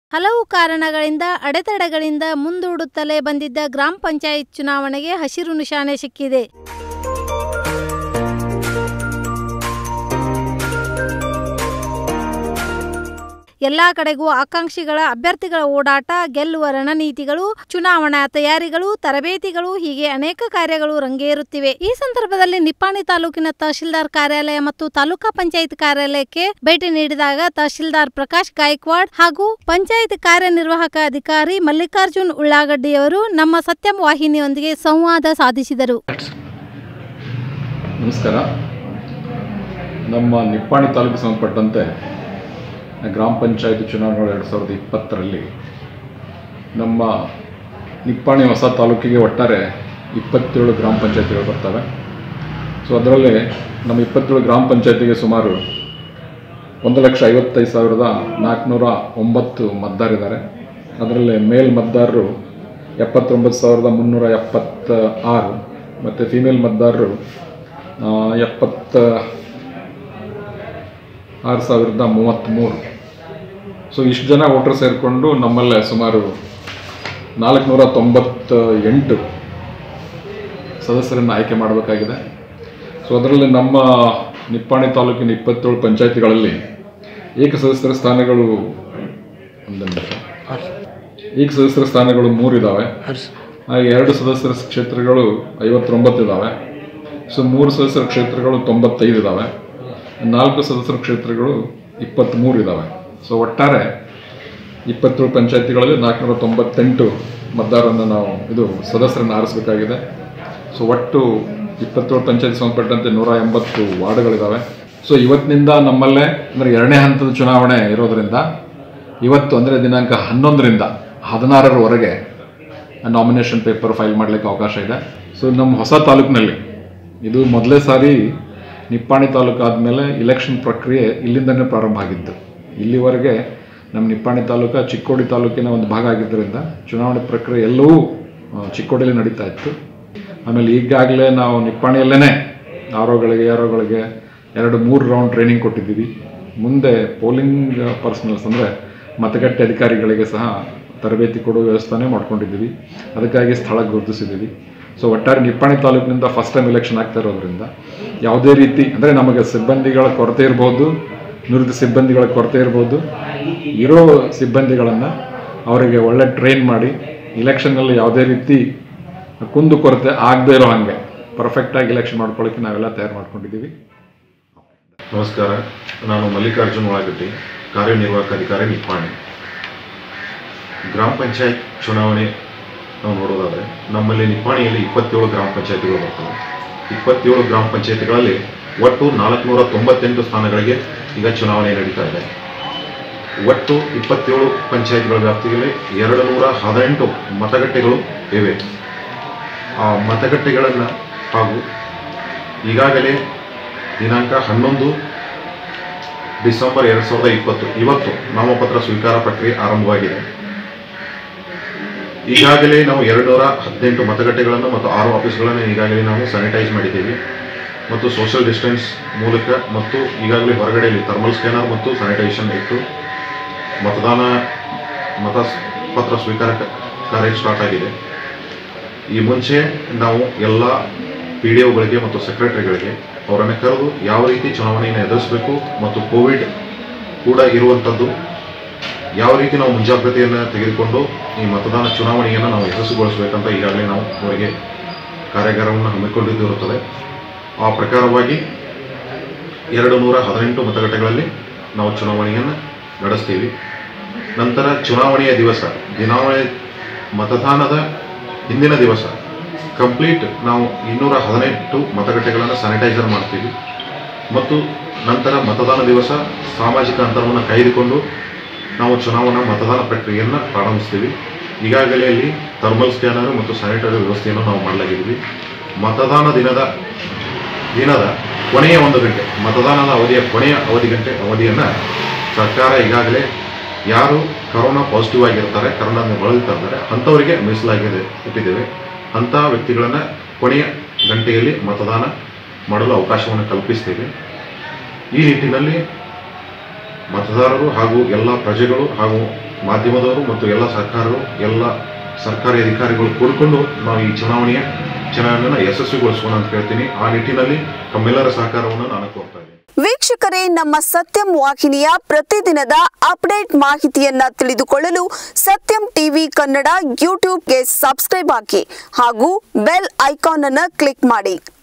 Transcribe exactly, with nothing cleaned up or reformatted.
ಹಲವು ಕಾರಣಗಳಿಂದ ಅಡೆತಡೆಗಳಿಂದ ಮುಂದೂಡುತ್ತಲೇ ಬಂದಿದ್ದ ಗ್ರಾಮ ಪಂಚಾಯತ್ ಚುನಾವಣೆಗೆ ಹಸಿರು ನಿಶಾನೆ ಸಿಕ್ಕಿದೆ. ಎಲ್ಲಾ ಕಡೆಗೂ ಆಕಾಂಕ್ಷಿಗಳ ಅಭ್ಯರ್ಥಿಗಳ ಓಡಾಟ, ಗೆಲ್ಲುವ ರಣನೀತಿಗಳು, ಚುನಾವಣಾ ತಯಾರಿಗಳು, ತರಬೇತಿಗಳು ಹೀಗೆ ಅನೇಕ ಕಾರ್ಯಗಳು ರಂಗೇರುತ್ತಿವೆ. ಈ ಸಂದರ್ಭದಲ್ಲಿ ನಿಪ್ಪಾಣಿ ತಾಲೂಕಿನ ತಹಶೀಲ್ದಾರ್ ಕಾರ್ಯಾಲಯ ಮತ್ತು ತಾಲೂಕಾ ಪಂಚಾಯತ್ ಕಾರ್ಯಾಲಯಕ್ಕೆ ಭೇಟಿ ನೀಡಿದಾಗ ತಹಶೀಲ್ದಾರ್ ಪ್ರಕಾಶ್ ಗಾಯಕ್ವಾಡ್ ಹಾಗೂ ಪಂಚಾಯತ್ ಕಾರ್ಯನಿರ್ವಾಹಕ ಅಧಿಕಾರಿ ಮಲ್ಲಿಕಾರ್ಜುನ್ ಉಳ್ಳಾಗಡ್ಡಿಯವರು ನಮ್ಮ ಸತ್ಯಂ ವಾಹಿನಿಯೊಂದಿಗೆ ಸಂವಾದ ಸಾಧಿಸಿದರು. ನಮಸ್ಕಾರ. ನಮ್ಮ ನಿಪ್ಪಾಣಿ ತಾಲೂಕು ಸಂಬಂಧಪಟ್ಟಂತೆ ಗ್ರಾಮ ಪಂಚಾಯತ್ ಚುನಾವಣೆಗಳು ಎರಡು ಸಾವಿರದ ಇಪ್ಪತ್ತರಲ್ಲಿ ನಮ್ಮ ನಿಪ್ಪಾಣಿ ಹೊಸ ತಾಲೂಕಿಗೆ ಒಟ್ಟಾರೆ ಇಪ್ಪತ್ತೇಳು ಗ್ರಾಮ ಪಂಚಾಯತಿಗಳು ಬರ್ತವೆ. ಸೊ ಅದರಲ್ಲಿ ನಮ್ಮ ಇಪ್ಪತ್ತೇಳು ಗ್ರಾಮ ಪಂಚಾಯತಿಗೆ ಸುಮಾರು ಒಂದು ಲಕ್ಷ ಐವತ್ತೈದು ಸಾವಿರದ ನಾಲ್ಕುನೂರ ಒಂಬತ್ತು ಮತದಾರಿದ್ದಾರೆ. ಅದರಲ್ಲಿ ಮೇಲ್ ಮತದಾರರು ಎಪ್ಪತ್ತೊಂಬತ್ತು ಸಾವಿರದ ಮುನ್ನೂರ ಎಪ್ಪತ್ತ ಆರು ಮತ್ತು ಫಿಮೇಲ್ ಮತದಾರರು ಎಪ್ಪತ್ತ ಆರು ಸಾವಿರದ ಮೂವತ್ತ್ಮೂರು. ಸೊ ಇಷ್ಟು ಜನ ವೋಟರ್ ಸೇರಿಕೊಂಡು ನಮ್ಮಲ್ಲೇ ಸುಮಾರು ನಾಲ್ಕುನೂರ ತೊಂಬತ್ತ ಎಂಟು ಸದಸ್ಯರನ್ನು ಆಯ್ಕೆ ಮಾಡಬೇಕಾಗಿದೆ. ಸೊ ಅದರಲ್ಲಿ ನಮ್ಮ ನಿಪ್ಪಾಣಿ ತಾಲೂಕಿನ ಇಪ್ಪತ್ತೇಳು ಪಂಚಾಯತಿಗಳಲ್ಲಿ ಏಕ ಸದಸ್ಯರ ಸ್ಥಾನಗಳು ಒಂದು ನಿಮಿಷ ಏಕ ಸದಸ್ಯರ ಸ್ಥಾನಗಳು ಮೂರಿದ್ದಾವೆ. ಹಾಗೆ ಎರಡು ಸದಸ್ಯರ ಕ್ಷೇತ್ರಗಳು ಐವತ್ತೊಂಬತ್ತು ಇದ್ದಾವೆ. ಸೊ ಮೂರು ಸದಸ್ಯರ ಕ್ಷೇತ್ರಗಳು ತೊಂಬತ್ತೈದು ಇದ್ದಾವೆ. ನಾಲ್ಕು ಸದಸ್ಯರ ಕ್ಷೇತ್ರಗಳು ಇಪ್ಪತ್ತ್ಮೂರು ಇದ್ದಾವೆ. ಸೊ ಒಟ್ಟಾರೆ ಇಪ್ಪತ್ತೇಳು ಪಂಚಾಯತಿಗಳಲ್ಲಿ ನಾಲ್ಕುನೂರ ತೊಂಬತ್ತೆಂಟು ಮತದಾರರನ್ನು ನಾವು ಇದು ಸದಸ್ಯರನ್ನು ಆರಿಸಬೇಕಾಗಿದೆ. ಸೊ ಒಟ್ಟು ಇಪ್ಪತ್ತೇಳು ಪಂಚಾಯತಿ ಸಂಬಂಧಪಟ್ಟಂತೆ ನೂರ ಎಂಬತ್ತು ವಾರ್ಡ್ಗಳಿದ್ದಾವೆ. ಸೊ ಇವತ್ತಿನಿಂದ ನಮ್ಮಲ್ಲೇ ಅಂದರೆ ಎರಡನೇ ಹಂತದ ಚುನಾವಣೆ ಇರೋದರಿಂದ ಇವತ್ತು ಅಂದರೆ ದಿನಾಂಕ ಹನ್ನೊಂದರಿಂದ ಹದಿನಾರರವರೆಗೆ ನಾಮಿನೇಷನ್ ಪೇಪರ್ ಫೈಲ್ ಮಾಡಲಿಕ್ಕೆ ಅವಕಾಶ ಇದೆ. ಸೊ ನಮ್ಮ ಹೊಸ ತಾಲೂಕಿನಲ್ಲಿ ಇದು ಮೊದಲೇ ಸಾರಿ ನಿಪ್ಪಾಣಿ ತಾಲೂಕು ಆದಮೇಲೆ ಇಲೆಕ್ಷನ್ ಪ್ರಕ್ರಿಯೆ ಇಲ್ಲಿಂದನೇ ಪ್ರಾರಂಭ ಆಗಿದ್ದು. ಇಲ್ಲಿವರೆಗೆ ನಮ್ಮ ನಿಪ್ಪಾಣಿ ತಾಲೂಕು ಚಿಕ್ಕೋಡಿ ತಾಲೂಕಿನ ಒಂದು ಭಾಗ ಆಗಿದ್ದರಿಂದ ಚುನಾವಣೆ ಪ್ರಕ್ರಿಯೆ ಎಲ್ಲವೂ ಚಿಕ್ಕೋಡಿಯಲ್ಲಿ ನಡೀತಾ ಇತ್ತು. ಆಮೇಲೆ ಈಗಾಗಲೇ ನಾವು ನಿಪ್ಪಾಣಿಯಲ್ಲೇ ಆರ್ ಒಗಳಿಗೆ ಆರ್ ಒಗಳಿಗೆ ಎರಡು ಮೂರು ರೌಂಡ್ ಟ್ರೈನಿಂಗ್ ಕೊಟ್ಟಿದ್ದೀವಿ. ಮುಂದೆ ಪೋಲಿಂಗ್ ಪರ್ಸನಲ್ಸ್ ಅಂದರೆ ಮತಗಟ್ಟೆ ಅಧಿಕಾರಿಗಳಿಗೆ ಸಹ ತರಬೇತಿ ಕೊಡುವ ವ್ಯವಸ್ಥೆನೇ ಮಾಡ್ಕೊಂಡಿದ್ದೀವಿ. ಅದಕ್ಕಾಗಿ ಸ್ಥಳ ಗುರುತಿಸಿದ್ದೀವಿ. ಸೊ ಒಟ್ಟಾರೆ ನಿಪ್ಪಾಣಿ ತಾಲೂಕಿನಿಂದ ಫಸ್ಟ್ ಟೈಮ್ ಎಲೆಕ್ಷನ್ ಆಗ್ತಾ ಇರೋದ್ರಿಂದ ಯಾವುದೇ ರೀತಿ ಅಂದರೆ ನಮಗೆ ಸಿಬ್ಬಂದಿಗಳ ಕೊರತೆ ಇರ್ಬೋದು, ನುರಿತ ಸಿಬ್ಬಂದಿಗಳ ಕೊರತೆ ಇರ್ಬೋದು. ಇರೋ ಸಿಬ್ಬಂದಿಗಳನ್ನು ಅವರಿಗೆ ಒಳ್ಳೆ ಟ್ರೈನ್ ಮಾಡಿ ಇಲೆಕ್ಷನ್ನಲ್ಲಿ ಯಾವುದೇ ರೀತಿ ಕುಂದು ಕೊರತೆ ಆಗದೇ ಇರೋ ಹಾಗೆ ಪರ್ಫೆಕ್ಟಾಗಿ ಇಲೆಕ್ಷನ್ ಮಾಡ್ಕೊಳ್ಳೋಕ್ಕೆ ನಾವೆಲ್ಲ ತಯಾರು ಮಾಡ್ಕೊಂಡಿದ್ದೀವಿ. ನಮಸ್ಕಾರ. ನಾನು ಮಲ್ಲಿಕಾರ್ಜುನ್ ಉಳ್ಳಾಗಡ್ಡಿ, ಕಾರ್ಯನಿರ್ವಾಹಕ ಅಧಿಕಾರಿ ನಿಪ್ಪಾಣಿ. ಗ್ರಾಮ ಪಂಚಾಯತ್ ಚುನಾವಣೆ ನಾವು ನೋಡೋದಾದರೆ ನಮ್ಮಲ್ಲಿ ನಿಪ್ಪಾಣಿಯಲ್ಲಿ ಇಪ್ಪತ್ತೇಳು ಗ್ರಾಮ ಪಂಚಾಯತಿಗಳು ಬರ್ತವೆ. ಇಪ್ಪತ್ತೇಳು ಗ್ರಾಮ ಪಂಚಾಯತಿಗಳಲ್ಲಿ ಒಟ್ಟು ನಾಲ್ಕುನೂರ ತೊಂಬತ್ತೆಂಟು ಸ್ಥಾನಗಳಿಗೆ ಈಗ ಚುನಾವಣೆ ನಡೀತಾ ಇದೆ. ಒಟ್ಟು ಇಪ್ಪತ್ತೇಳು ಪಂಚಾಯತ್ಗಳ ವ್ಯಾಪ್ತಿಯಲ್ಲಿ ಎರಡು ನೂರ ಹದಿನೆಂಟು ಮತಗಟ್ಟೆಗಳು ಇವೆ. ಆ ಮತಗಟ್ಟೆಗಳನ್ನು ಹಾಗೂ ಈಗಾಗಲೇ ದಿನಾಂಕ ಹನ್ನೊಂದು ಡಿಸೆಂಬರ್ ಎರಡು ಸಾವಿರದ ಇಪ್ಪತ್ತು ಇವತ್ತು ನಾಮಪತ್ರ ಸ್ವೀಕಾರ ಪ್ರಕ್ರಿಯೆ ಆರಂಭವಾಗಿದೆ. ಈಗಾಗಲೇ ನಾವು ಎರಡು ನೂರ ಹದಿನೆಂಟು ಮತಗಟ್ಟೆಗಳನ್ನು ಮತ್ತು ಆರು ಆಫೀಸ್ಗಳನ್ನು ಈಗಾಗಲೇ ನಾವು ಸ್ಯಾನಿಟೈಸ್ ಮಾಡಿದ್ದೀವಿ ಮತ್ತು ಸೋಷಿಯಲ್ ಡಿಸ್ಟೆನ್ಸ್ ಮೂಲಕ ಮತ್ತು ಈಗಾಗಲೇ ಹೊರಗಡೆಯಲ್ಲಿ ಥರ್ಮಲ್ ಸ್ಕ್ಯಾನರ್ ಮತ್ತು ಸ್ಯಾನಿಟೈಸೇಷನ್ ಇಟ್ಟು ಮತದಾನ ಮತಪತ್ರ ಸ್ವೀಕಾರ ಕಾರ್ಯ ಸ್ಟಾರ್ಟ್ ಆಗಿದೆ. ಈ ಮುಂಚೆ ನಾವು ಎಲ್ಲ ಪಿ ಡಿ ಒಗಳಿಗೆ ಮತ್ತು ಸೆಕ್ರೆಟರಿಗಳಿಗೆ ಅವರನ್ನು ಕರೆದು ಯಾವ ರೀತಿ ಚುನಾವಣೆಯನ್ನು ಎದುರಿಸಬೇಕು ಮತ್ತು ಕೋವಿಡ್ ಕೂಡ ಇರುವಂಥದ್ದು ಯಾವ ರೀತಿ ನಾವು ಮುಂಜಾಗ್ರತೆಯನ್ನು ತೆಗೆದುಕೊಂಡು ಈ ಮತದಾನ ಚುನಾವಣೆಯನ್ನು ನಾವು ಯಶಸ್ಸುಗೊಳಿಸಬೇಕಂತ ಈಗಾಗಲೇ ನಾವು ಅವರಿಗೆ ಕಾರ್ಯಾಗಾರವನ್ನು ಹಮ್ಮಿಕೊಂಡಿದ್ದಿರುತ್ತದೆ. ಆ ಪ್ರಕಾರವಾಗಿ ಎರಡು ನೂರ ಹದಿನೆಂಟು ಮತಗಟ್ಟೆಗಳಲ್ಲಿ ನಾವು ಚುನಾವಣೆಯನ್ನು ನಡೆಸ್ತೀವಿ. ನಂತರ ಚುನಾವಣೆಯ ದಿವಸ ದಿನಾವಣೆ ಮತದಾನದ ಹಿಂದಿನ ದಿವಸ ಕಂಪ್ಲೀಟ್ ನಾವು ಇನ್ನೂರ ಹದಿನೆಂಟು ಮತಗಟ್ಟೆಗಳನ್ನು ಸ್ಯಾನಿಟೈಸರ್ ಮಾಡ್ತೀವಿ ಮತ್ತು ನಂತರ ಮತದಾನ ದಿವಸ ಸಾಮಾಜಿಕ ಅಂತರವನ್ನು ಕಾಯ್ದುಕೊಂಡು ನಾವು ಚುನಾವಣಾ ಮತದಾನ ಪ್ರಕ್ರಿಯೆಯನ್ನು ಪ್ರಾರಂಭಿಸ್ತೀವಿ. ಈಗಾಗಲೇ ಅಲ್ಲಿ ಥರ್ಮಲ್ ಸ್ಕ್ಯಾನರ್ ಮತ್ತು ಸ್ಯಾನಿಟರಿ ವ್ಯವಸ್ಥೆಯನ್ನು ನಾವು ಮಾಡಲಾಗಿದ್ದೀವಿ. ಮತದಾನ ದಿನದ ದಿನದ ಕೊನೆಯ ಒಂದು ಗಂಟೆ ಮತದಾನದ ಅವಧಿಯ ಕೊನೆಯ ಅವಧಿ ಗಂಟೆ ಅವಧಿಯನ್ನು ಸರ್ಕಾರ ಈಗಾಗಲೇ ಯಾರು ಕರೋನಾ ಪಾಸಿಟಿವ್ ಆಗಿರ್ತಾರೆ, ಕರೋನಾದಿಂದ ಬಳಲ್ತಾ ಇರ್ತಾರೆ ಅಂಥವರಿಗೆ ಮೀಸಲಾಗಿದೆ ಇಟ್ಟಿದ್ದೇವೆ. ಅಂಥ ವ್ಯಕ್ತಿಗಳನ್ನು ಕೊನೆಯ ಗಂಟೆಯಲ್ಲಿ ಮತದಾನ ಮಾಡಲು ಅವಕಾಶವನ್ನು ಕಲ್ಪಿಸ್ತೇವೆ. ಈ ನಿಟ್ಟಿನಲ್ಲಿ ಮತದಾರರು ಹಾಗೂ ಎಲ್ಲ ಪ್ರಜೆಗಳು ಹಾಗೂ ಮಾಧ್ಯಮದವರು ಮತ್ತು ಎಲ್ಲ ಸರ್ಕಾರರು ಎಲ್ಲ ಸರ್ಕಾರಿ ಅಧಿಕಾರಿಗಳು ಕೂಡಿಕೊಂಡು ನಾವು ಈ ಚುನಾವಣೆಯ ಚುನಾವಣೆಯನ್ನು ಯಶಸ್ವಿಗೊಳಿಸೋಣ ಅಂತ ಹೇಳ್ತೀನಿ. ಆ ನಿಟ್ಟಿನಲ್ಲಿ ತಮ್ಮೆಲ್ಲರ ಸಹಕಾರವನ್ನು ನಾನು ಕೋರ್ತಾ ಇದ್ದೀನಿ. ವೀಕ್ಷಕರೇ, ನಮ್ಮ ಸತ್ಯಂ ವಾಹಿನಿಯ ಪ್ರತಿದಿನದ ಅಪ್ಡೇಟ್ ಮಾಹಿತಿಯನ್ನ ತಿಳಿದುಕೊಳ್ಳಲು ಸತ್ಯಂ ಟಿವಿ ಕನ್ನಡ ಯೂಟ್ಯೂಬ್ಗೆ ಸಬ್ಸ್ಕ್ರೈಬ್ ಹಾಕಿ ಹಾಗೂ ಬೆಲ್ ಐಕಾನ್ ಅನ್ನು ಕ್ಲಿಕ್ ಮಾಡಿ.